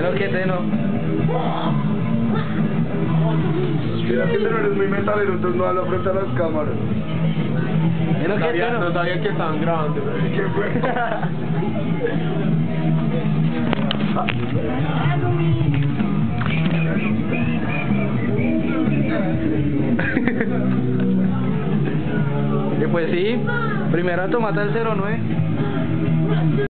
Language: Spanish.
Menos que te no. Mira que tú no eres muy metalero, entonces no hablo frente a las cámaras. Menos que te no. No sabía que estaban grabando. ¿Qué fue? Y pues sí, primero tomate el 09.